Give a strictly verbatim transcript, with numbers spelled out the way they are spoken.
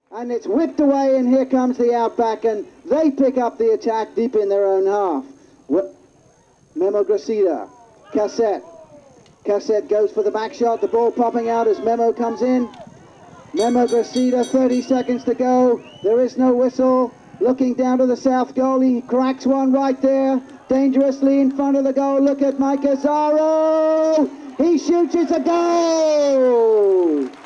And it's whipped away, and here comes the outback, and they pick up the attack deep in their own half. What? Memo Gracida, Cassette. Cassette goes for the back shot, the ball popping out as Memo comes in. Memo Gracida, thirty seconds to go. There is no whistle. Looking down to the south goal, he cracks one right there. Dangerously in front of the goal. Look at Mike Azaro. He shoots, it's a goal!